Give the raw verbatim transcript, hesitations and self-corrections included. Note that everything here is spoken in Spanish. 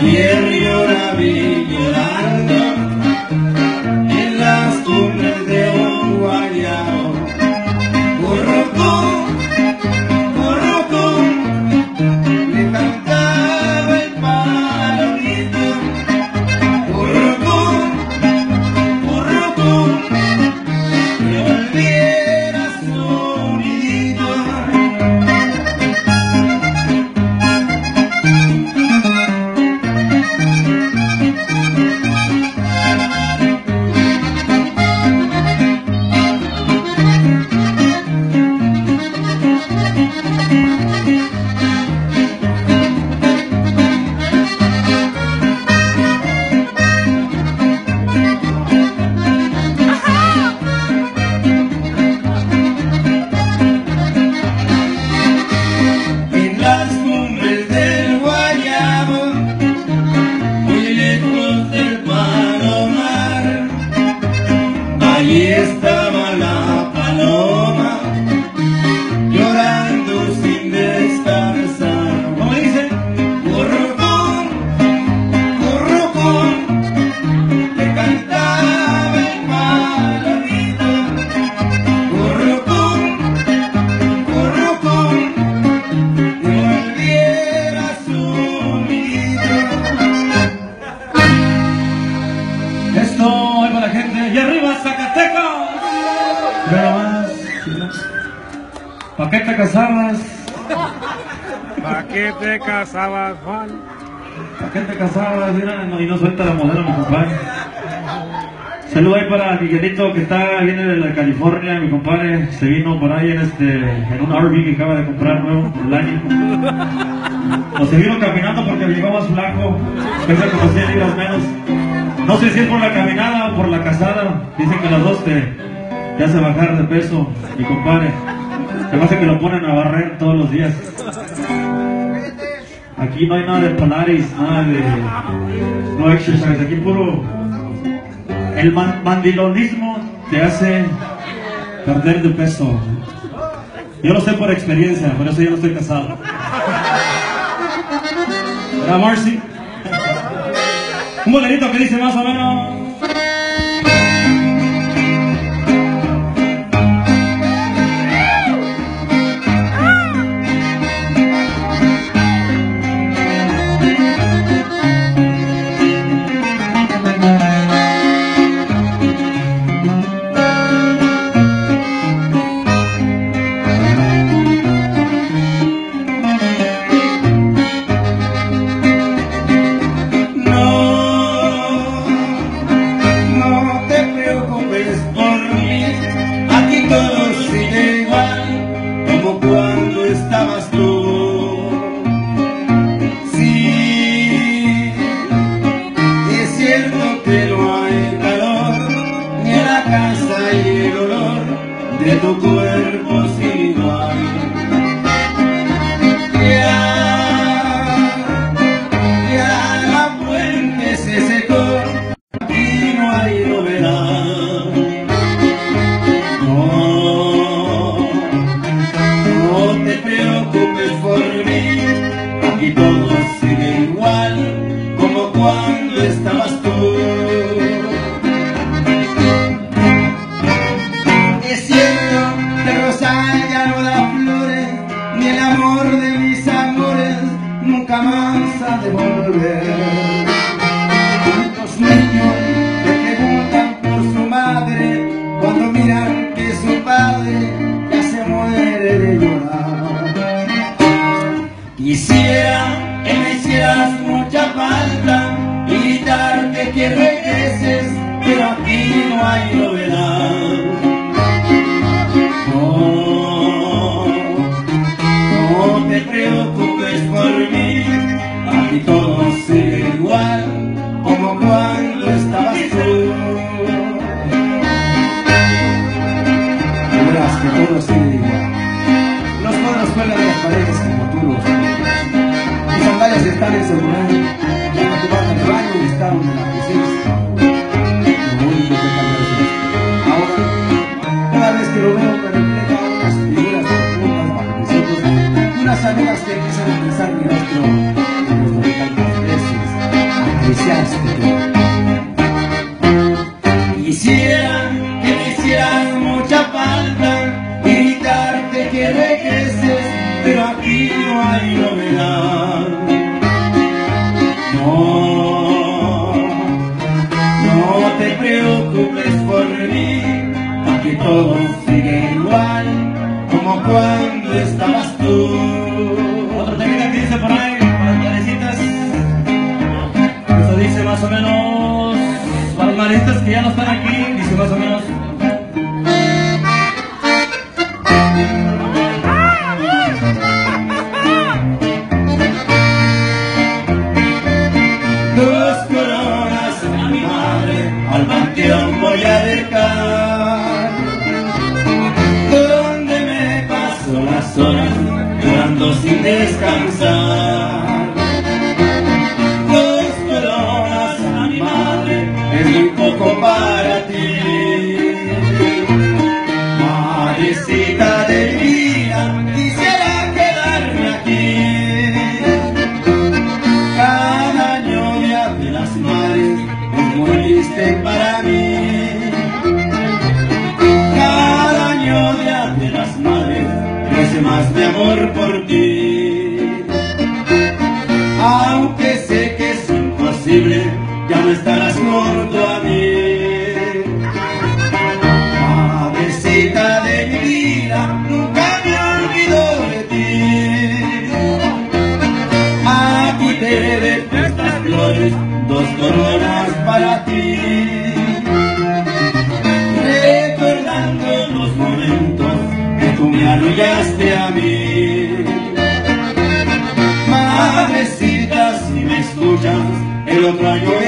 Ayer yo la vi llorando en las cumbres de un guayabo. Currucú, currucú, le cantaba el palomito. Currucú, currucú, que volviera su nidito. Allí estaba la paloma, llorando sin descansar. ¿Cómo dice? Currucún, currucún, le cantaba el palomito. Currucún, currucún, que volviera su nidito. Esto es para la gente. Y arriba Zacatecas. Pero más. ¿Pa' qué te casabas? ¿Para qué te casabas, Juan? ¿Pa' qué te casabas? Mira, no, y no suelta la modelo, mi compadre. Saludos ahí para Miguelito, que está, viene de la California, mi compadre. Se vino por ahí en este, en un R V que acaba de comprar nuevo, el año. O se vino caminando porque llegó más flaco, pesa como cien libras menos. No sé si es por la caminada o por la casada. Dicen que las dos te, te hace bajar de peso, mi compadre. Se me hace que lo ponen a barrer todos los días. Aquí no hay nada de Polaris, nada de no exercise. Aquí puro el man, mandilonismo te hace perder de peso. Yo lo sé por experiencia, por eso yo no estoy casado. ¿Verdad, Marcy? Un bolerito que dice más o menos. Estabas tú, sí, es cierto que no hay calor, ni en la casa y el olor de tu cuerpo sin igual. Ya, ya la fuente se secó, aquí no hay novedad. No, no te preocupes por mí, aquí todo sigue igual como cuando estabas tú. Es cierto que Rosal ya no da flores, ni el amor de mis amores nunca más ha de volver. Los niños que preguntan por su madre cuando miran que su padre ya se muere de llorar. Quisiera que me hicieras mucha falta y gritarte que regreses, pero aquí no hay novedad. No, no te preocupes por mí, aquí todo sigue igual como cuando estabas tú. Verás que todo sigue igual. Los cuadros cuelgan de las paredes como tú los tienes. Mis sandalias están en seguridad. Lleva tu bata de baño y está donde la pusiste. Lo único que cambia es esto. Ahora, cada vez que lo veo me refleja unas figuras profundas bajo mis ojos, unas amigas que empiezan a pensar mi rostro en los tantos veces. fallaste tú. Quisiera que me hicieran mucha falta y gritarte que regreses, pero aquí no hay novedad. No, no te preocupes por mí, aquí todo sigue igual como cuando estabas tú. Otra técnica que dice por ahí, para las marecitas. Eso dice más o menos, para las marecitas que ya no están aquí, dice más o menos. Dos coronas a mi madre al panteón voy a dejar, donde me paso las horas llorando sin descansar. Dos coronas a mi madre es muy poco para ti, madrecita de vida, quisiera quedarme aquí. Cada año Día de las Madres es muy triste para mí. Cada año Día de las Madres crece más mi amor por ti. Aunque sé que es imposible, ya no estarás junto a mí. Madrecita de mi vida, nunca me olvido de ti. Aquí te dejo estas flores, dos coronas para ti, recordando los momentos que tú me arrullaste a mí. Madrecita, si me escuchas, el otro año